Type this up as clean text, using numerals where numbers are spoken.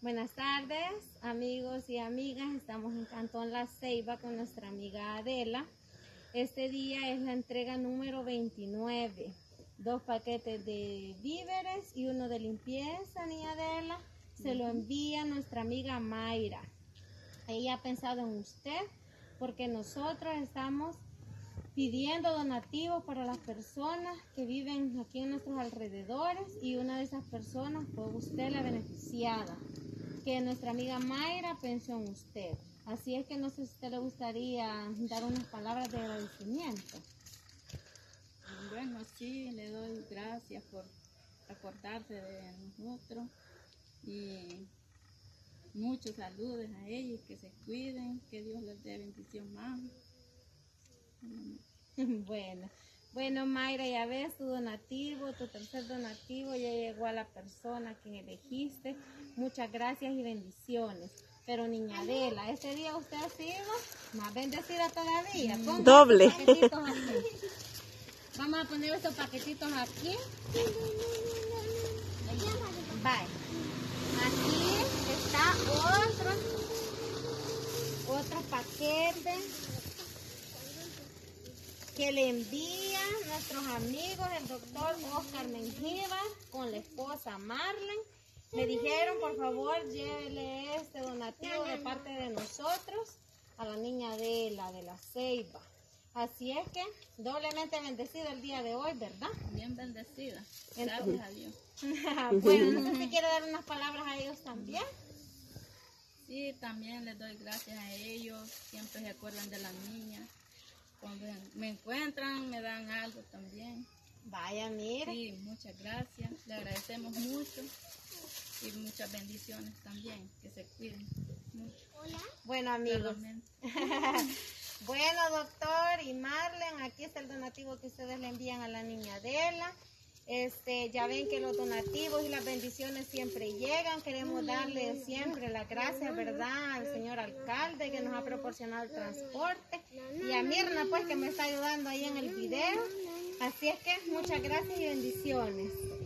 Buenas tardes, amigos y amigas. Estamos en Cantón La Ceiba con nuestra amiga Adela. Este día es la entrega número 29. 2 paquetes de víveres y uno de limpieza, niña Adela. Se lo envía nuestra amiga Mayra. Ella ha pensado en usted porque nosotros estamos pidiendo donativos para las personas que viven aquí en nuestros alrededores, y una de esas personas fue usted, la beneficiada, que nuestra amiga Mayra pensó en usted. Así es que no sé si a usted le gustaría dar unas palabras de agradecimiento. Bueno, sí, le doy gracias por acordarse de nosotros y muchos saludos a ellos, que se cuiden, que Dios les dé bendición más. Bueno, Mayra, ya ves tu donativo, tu tercer donativo ya llegó a la persona que elegiste. Muchas gracias y bendiciones. Pero niña Adela, este día usted ha sido más bendecida todavía. Doble. Vamos a poner estos paquetitos aquí. Bye. Aquí está otro paquete que le envían nuestros amigos, el doctor Oscar Mengíbar con la esposa Marlene. Me dijeron, por favor, llévele este donativo de parte de nosotros a la niña Adela de La Ceiba. Así es que doblemente bendecido el día de hoy, ¿verdad? Bien bendecida, gracias a Dios. Bueno, no sé si quiere dar unas palabras a ellos también. Sí, también les doy gracias a ellos, siempre se acuerdan de la niña. Cuando me encuentran, me dan algo también. Vaya, mire. Sí, muchas gracias, le agradecemos mucho y muchas bendiciones también, que se cuiden mucho. Bueno, amigos. Bueno, doctor y Marlene, aquí está el donativo que ustedes le envían a la niña Adela. Ya ven que los donativos y las bendiciones siempre llegan. Queremos darle siempre las gracias, ¿verdad?, al señor alcalde que nos ha proporcionado el transporte, y a Mirna, pues, que me está ayudando ahí en el video. Así es que muchas gracias y bendiciones.